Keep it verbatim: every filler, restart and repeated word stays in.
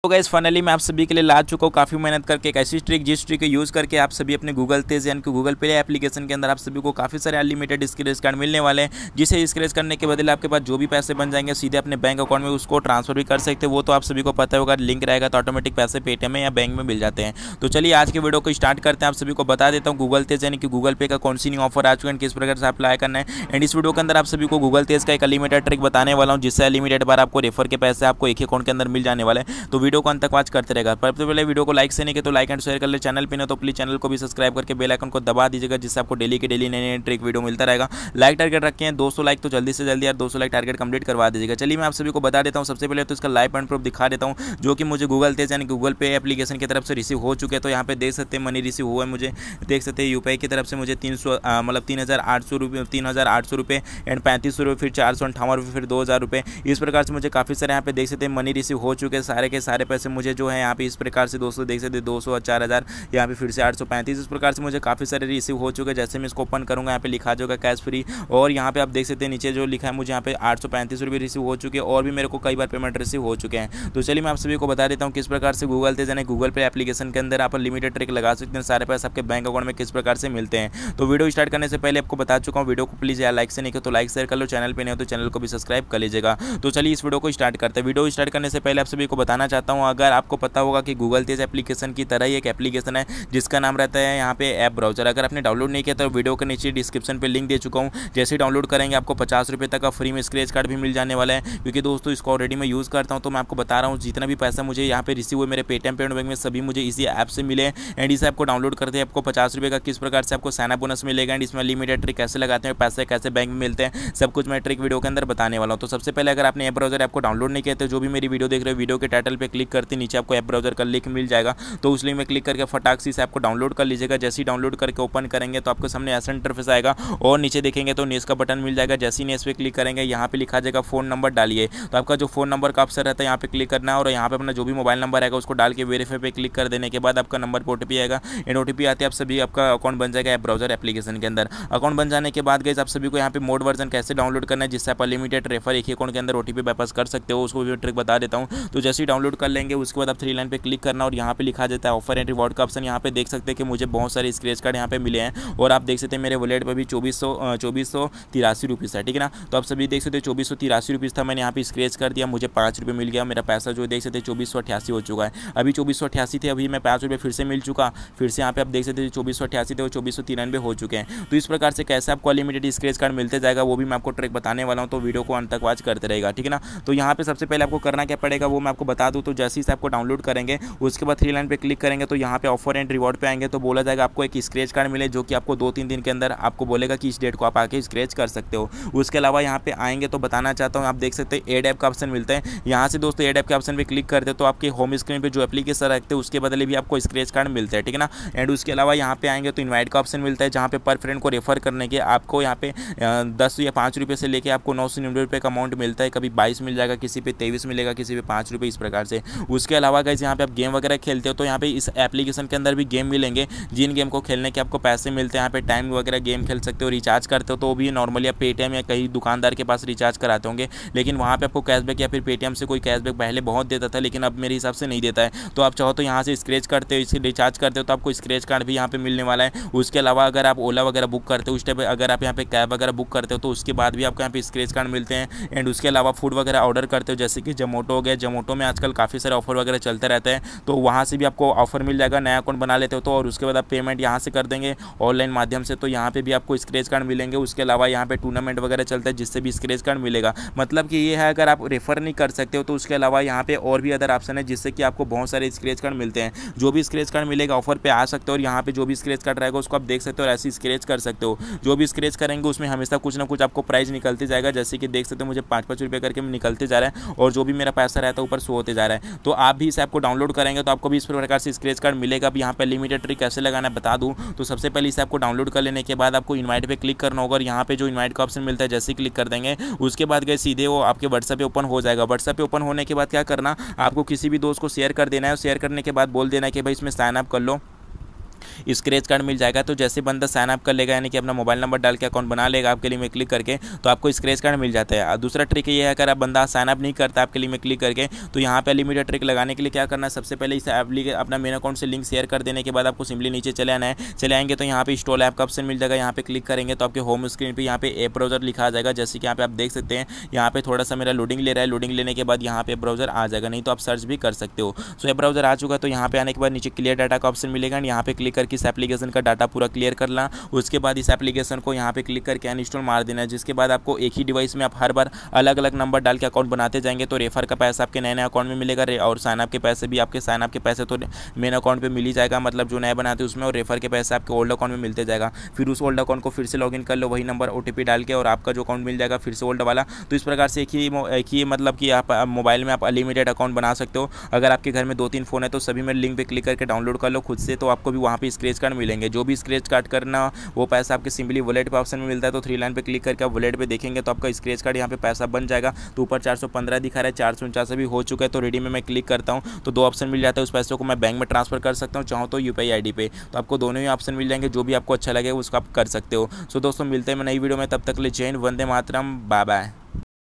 तो guys finally मैं आप सभी के लिए ला चुका हूँ काफ़ी मेहनत करके एक ऐसी ट्रिक जिस ट्रिक को यूज़ करके आप सभी अपने गूगल तेज यानी कि गूगल पे एप्लीकेशन के अंदर आप सभी को काफ़ी सारे अनलिमिटेड स्क्रैच कार्ड मिलने वाले हैं, जिसे स्क्रैच करने के बदले आपके पास जो भी पैसे बन जाएंगे सीधे अपने बैंक अकाउंट में उसको ट्रांसफर भी कर सकते हैं। वो तो आप सभी को पता होगा, लिंक रहेगा तो ऑटोमेटिक पैसे पेटीएम में या बैंक में मिल जाते हैं। तो चलिए आज के वीडियो को स्टार्ट करते हैं। आप सभी को बता देता हूँ गूगल तेज यानी कि गूगल पे का कौन सी न्यू ऑफर आ चुका है, किस प्रकार से अप्लाई करना है। एंड इस वीडियो के अंदर आप सभी को गूगल तेज का एक अनलिमिटेड ट्रिक बताने वाला हूँ, जिससे अनलिमिटेड बार आपको रेफर के पैसे आपको एक ही अकाउंट के अंदर मिल जाने वाले हैं। तो वीडियो को अंत तक वॉच करते रहेगा। सबसे पहले वीडियो को लाइक से नहीं किया तो लाइक एंड शेयर कर ले, चैनल पे नहीं तो प्लीज चैनल को भी सब्सक्राइब करके बेल आइकन को दबा दीजिएगा, जिससे आपको डेली की डेली नई नई ट्रिक वीडियो मिलता रहेगा। लाइक टारगेट रखे हैं दो सौ लाइक, तो जल्दी से जल्दी यार दो सौ लाइक टारगेट कंप्लीट करवा दीजिएगा। चलिए मैं आप सभी को बता देता हूँ। सबसे पहले तो इसका लाइव एंड प्रूफ दिखा देता हूँ, जो कि मुझे गूगल तेज यानी गूगल पे एप्लीकेशन की तरफ से रिसीव हो चुके हैं। तो यहाँ पे देख सकते हैं मनी रिसीव हुआ है मुझे, देख सकते हैं यूपीआई की तरफ से मुझे तीन सौ मतलब तीन हज़ार आठ सौ रुपये तीन हज़ार आठ सौ रुपये एंड पैंतीस सौ रुपये, फिर चार सौ अंठावन रुपये, फिर दो हज़ार रुपये। इस प्रकार से मुझे काफ़ी सारे यहाँ पे देख सकते हैं मनी रिसीव हो चुके हैं। सारे के सारे पैसे मुझे जो है यहाँ पे इस प्रकार से दोस्तों देख सकते हैं दो सौ चार हज़ार, यहाँ पे फिर से आठ सौ पैंतीस। इस प्रकार से मुझे काफ़ी सारे रिसीव हो चुके हैं। जैसे मैं इसको ओपन करूँगा यहाँ पे लिखा जाएगा कैश फ्री, और यहाँ पे आप देख सकते हैं नीचे जो लिखा है मुझे यहाँ पे आठ सौ पैंतीस रुपये रिसीव हो चुके हैं, और भी मेरे को कई बार पेमेंट रिसीव हो चुके हैं। तो चलिए मैं आप सभी को बता देता हूँ किस प्रकार से गूगल तेज यानी गूगल पे एप्लीकेशन के अंदर आप लिमिटेड ट्रिक लगा सकते हैं। सारे पैसे आपके बैंक अकाउंट में किस प्रकार से मिलते हैं। तो वीडियो स्टार्ट करने से पहले आपको बता चुका हूँ, वीडियो को प्लीज़ यार लाइक से नहीं किया तो लाइक शेयर कर लो, चैनल पे नहीं हो तो चैनल को भी सब्सक्राइब कर लीजिएगा। तो चलिए इस वीडियो को स्टार्ट करते हैं। वीडियो स्टार्ट करने से पहले आप सभी को बताना चाहता हूँ, अगर आपको पता होगा कि गूगल तेज एप्लीकेशन की तरह ही एक एप्लीकेशन है जिसका नाम रहता है यहाँ पे ऐप ब्राउजर। अगर आपने डाउनलोड नहीं किया तो वीडियो के नीचे डिस्क्रिप्शन पे लिंक दे चुका हूँ। जैसे ही डाउनलोड करेंगे आपको पचास रुपये तक का फ्री में स्क्रैच कार्ड भी मिल जाने वाला है, क्योंकि दोस्तों इसको ऑलरेडी मैं यूज़ करता हूँ। तो मैं आपको बता रहा हूँ जितना भी पैसा मुझे यहाँ पे रिसीव हुए मेरे पेटीएम पेमेंट बैंक में सभी मुझे इसी ऐप से मिले। एंड इस ऐप को डाउनलोड करते हैं आपको पचास रुपये का किस प्रकार से आपको साइना बोनस मिलेगा, एंड इसमें लिमिटेड ट्रिक कैसे लगाते हैं, पैसे कैसे बैंक में मिलते हैं, सब कुछ मैं ट्रिक वीडियो के अंदर बताने वाला हूँ। तो सबसे पहले अगर आपने ऐप ब्राउजर ऐप को डाउनलोड नहीं किया तो जो भी मेरी वीडियो देख रहे हो वीडियो के टाइटल पर क्लिक करते नीचे आपको ऐप ब्राउजर का लिंक मिल जाएगा। तो उस लिंक में क्लिक करके फटाक से इस ऐप को डाउनलोड कर लीजिएगा। जैसे ही डाउनलोड करके ओपन करेंगे तो आपके सामने ऐसा इंटरफेस आएगा, और नीचे देखेंगे तो नेस का बटन मिल जाएगा। जैसे ही नेस पे क्लिक करेंगे यहाँ पे लिखा जाएगा फोन नंबर डालिए। तो आपका जो फोन नंबर का ऑप्शन रहता है यहाँ पे क्लिक करना है, और यहाँ पे अपना जो भी मोबाइल नंबर आएगा उसको डाल के वेरीफाई पे क्लिक कर देने के बाद आपका नंबर पर ओटीपी आएगा। एंड ओटीपी आते आप सभी आपका अकाउंट बन जाएगा ऐप ब्राउजर एप्लीकेशन के अंदर। अकाउंट बन जाने के बाद गाइस आप सभी को यहाँ पे मोड वर्जन कैसे डाउनलोड करना है, जिससे आप अनलिमिटेड रेफर एक ही अकाउंट के अंदर ओटीपी बाईपास कर सकते हो, उसको भी ट्रिक बता देता हूँ। तो जैसे ही डाउनलोड कर लेंगे उसके बाद आप थ्री लाइन पे क्लिक करना, और यहाँ पे लिखा जाता है ऑफर एंड रिवॉर्ड का ऑप्शन। यहाँ पे देख सकते हैं कि मुझे बहुत सारे स्क्रैच कार्ड यहाँ पे मिले हैं, और आप देख सकते हैं मेरे वॉलेट पर भी चौबीस सौ चौबीस सौ तिरासी रुपीज़ है, ठीक है ना। तो आप सभी देख सकते हैं चौबीस सौ तिरासी रुपीज़ था, मैंने यहाँ पे स्क्रैच कर दिया, मुझे पाँच रुपये मिल गया। मेरा पैसा जो देख सकते हैं चौबीस सौ अठासी हो चुका है। अभी चौबीस सौ अठासी थे, अभी मैं पाँच रुपये फिर से मिल चुका, फिर से यहाँ पे आप देख सकते हैं चौबीस सौ अठासी थे वो चौबीस सौ तिरानवे हो चुके हैं। तो इस प्रकार से कैसे आपको अनलिमिटेड स्क्रैच कार्ड मिलते जाएगा वो भी मैं आपको ट्रिक बताने वाला हूँ। तो वीडियो को अंत तक वॉच करते रहेगा, ठीक है ना। तो यहाँ पे सबसे पहले आपको करना क्या पड़ेगा वो मैं आपको बता दूँ। तो जैसे ही आपको डाउनलोड करेंगे उसके बाद थ्री लाइन पे क्लिक करेंगे तो यहाँ पे ऑफर एंड रिवॉर्ड पे आएंगे, तो बोला जाएगा आपको एक स्क्रैच कार्ड मिले, जो कि आपको दो तीन दिन के अंदर आपको बोलेगा कि इस डेट को आप आके स्क्रैच कर सकते हो। उसके अलावा यहाँ पे आएंगे तो बताना चाहता हूँ, आप देख सकते हैं एड ऐप का ऑप्शन मिलता है। यहाँ से दोस्तों एड ऐप के ऑप्शन पे क्लिक करते तो आपके होम स्क्रीन पे जो एप्लीकेशन रखते हैं उसके बदले भी आपको स्क्रैच कार्ड मिलता है, ठीक है ना। एंड उसके अलावा यहाँ पे आएंगे तो इनवाइट का ऑप्शन मिलता है, जहाँ पे पर फ्रेंड को रेफर करने के आपको यहाँ पे दस या पाँच रुपये से लेके आपको नौ सौ निन्यानवे रुपये का अमाउंट मिलता है। कभी बाईस मिल जाएगा, किसी पे तेईस मिलेगा, किसी पे पाँच रुपये, इस प्रकार से। उसके अलावा गाइस यहाँ पे आप गेम वगैरह खेलते हो तो यहाँ पे इस एप्लीकेशन के अंदर भी गेम मिलेंगे, जिन गेम को खेलने के आपको पैसे मिलते हैं। यहाँ पे टाइम वगैरह गेम खेल सकते हो, रिचार्ज करते हो तो भी नॉर्मली आप पेटीएम या कहीं दुकानदार के पास रिचार्ज कराते होंगे, लेकिन वहाँ पे आपको कैशबैक या फिर पेटीएम से कोई कैशबैक पहले बहुत देता था, लेकिन अब मेरे हिसाब से नहीं देता है। तो आप चाहो तो यहाँ से स्क्रैच करते हो, इससे रिचार्ज करते हो तो आपको स्क्रैच कार्ड भी यहाँ पे मिलने वाला है। उसके अलावा अगर आप ओला वगैरह बुक करते हो उस टाइप अगर आप यहाँ पे कैब वगैरह बुक करते हो तो उसके बाद भी आपको यहाँ पे स्क्रैच कार्ड मिलते हैं। एंड उसके अलावा फूड वगैरह ऑर्डर करते हो जैसे कि जोमोटो हो गया, जोमोटो में आजकल काफ़ी सारे ऑफर वगैरह चलते रहते हैं, तो वहाँ से भी आपको ऑफर मिल जाएगा। नया अकाउंट बना लेते हो तो, और उसके बाद आप पेमेंट यहाँ से कर देंगे ऑनलाइन माध्यम से, तो यहाँ पे भी आपको स्क्रैच कार्ड मिलेंगे। उसके अलावा यहाँ पे टूर्नामेंट वगैरह चलता है जिससे भी स्क्रैच कार्ड मिलेगा। मतलब कि ये है अगर आप रेफर नहीं कर सकते हो तो उसके अलावा यहाँ पे और भी अदर ऑप्शन है जिससे कि आपको बहुत सारे स्क्रैच कार्ड मिलते हैं। जो भी स्क्रैच कार्ड मिलेगा ऑफर पे आ सकते हो, और यहाँ पे जो भी स्क्रैच कार्ड रहेगा उसको आप देख सकते हो और ऐसे स्क्रैच कर सकते हो। जो भी स्क्रैच करेंगे उसमें हमेशा कुछ ना कुछ आपको प्राइस निकलते जाएगा, जैसे कि देख सकते हो मुझे पाँच पाँच रुपये करके निकलते जा रहा है, और जो भी मेरा पैसा रहता है ऊपर शो होते जा रहा है। तो आप भी इस ऐप को डाउनलोड करेंगे तो आपको भी इस प्रकार से स्क्रैच कार्ड मिलेगा। अब यहाँ पे लिमिटेड ट्रिक कैसे लगाना है बता दूँ। तो सबसे पहले इस ऐप को डाउनलोड कर लेने के बाद आपको इनवाइट पे क्लिक करना होगा, और यहाँ पे जो इनवाइट का ऑप्शन मिलता है जैसे क्लिक कर देंगे उसके बाद गए सीधे वो आपके व्हाट्सएप पे ओपन हो जाएगा। व्हाट्सएप पे ओपन होने के बाद क्या करना, आपको किसी भी दोस्त को शेयर कर देना है। शेयर करने के बाद बोल देना है कि भाई इसमें साइन अप कर लो। स्क्रैच कार्ड मिल जाएगा। तो जैसे बंदा साइन अप कर लेगा यानी कि अपना मोबाइल नंबर डाल के अकाउंट बना लेगा आपके लिए में क्लिक करके, तो आपको स्क्रैच कार्ड मिल जाता है। दूसरा ट्रिक ये है, अगर आप बंदा साइन अप नहीं करता आपके लिए में क्लिक करके, तो यहाँ पे अनलिमिटेड ट्रिक लगाने के लिए क्या करना है, सबसे पहले इस एप्लीकेशन अपना मेन अकाउंट से लिंक शेयर कर देने के बाद आपको सिंपली नीचे चले आना है। चले आएंगे तो यहाँ पे इंस्टॉल ऐप का ऑप्शन मिल जाएगा, यहाँ पे क्लिक करेंगे तो आपके होम स्क्रीन पे यहाँ पे ऐप ब्राउजर लिखा आ जाएगा। जैसे कि यहाँ पे आप देख सकते हैं, यहाँ पे थोड़ा सा मेरा लोडिंग ले रहा है, लोडिंग लेने के बाद यहाँ पे ब्राउजर आ जाएगा, नहीं तो आप सर्च भी कर सकते हो। सो ऐप ब्राउजर आ चुका है, तो यहाँ पे आने के बाद नीचे क्लियर डाटा का ऑप्शन मिलेगा, यहाँ पे क्लिक करके इस एप्लीकेशन का डाटा पूरा क्लियर करना। उसके बाद इस एप्लीकेशन को यहाँ पे क्लिक करके अनइंस्टॉल मार देना है, जिसके बाद आपको एक ही डिवाइस में आप हर बार अलग अलग नंबर डाल के अकाउंट बनाते जाएंगे, तो रेफर का पैसा आपके नए नए अकाउंट में मिलेगा और साइन अप के पैसे भी आपके साइन अप के पैसे तो मेन अकाउंट पे मिल ही जाएगा, मतलब जो नए बनाते हैं उसमें, और रेफर के पैसे आपके ओल्ड अकाउंट में मिलते जाएगा। फिर उस ओल्ड अकाउंट को फिर से लॉगिन कर लो वही नंबर ओटीपी डाल के, और आपका जो अकाउंट मिल जाएगा फिर से ओल्ड वाला। तो इस प्रकार से एक ही एक ही मतलब कि आप मोबाइल में आप अनलिमिटेड अकाउंट बना सकते हो। अगर आपके घर में दो तीन फ़ोन है तो सभी में लिंक पे क्लिक करके डाउनलोड कर लो खुद से, तो आपको भी वहाँ पे स्क्रैच कार्ड मिलेंगे। जो भी स्क्रैच कार्ड करना वो पैसा आपके सिंपली वॉलेट पे ऑप्शन में मिलता है, तो थ्री लाइन पे क्लिक करके आप वॉलेट पे देखेंगे तो आपका स्क्रैच कार्ड यहाँ पे पैसा बन जाएगा। तो ऊपर चार सौ पंद्रह दिखा रहा है, चार सौ उनचास भी हो चुका है, तो रेडी में मैं क्लिक करता हूँ तो दो ऑप्शन मिल जाता है। उस पैसे को मैं बैंक में ट्रांसफर कर सकता हूँ, चाहूँ तो यूपीआई आईडी पे, तो आपको दोनों ही ऑप्शन मिल जाएंगे, जो भी आपको अच्छा लगे उसको आप कर सकते हो। सो दोस्तों मिलते हैं मैं नई वीडियो में, तब तक ले जय हिंद, वंदे मातरम, बाय बाय।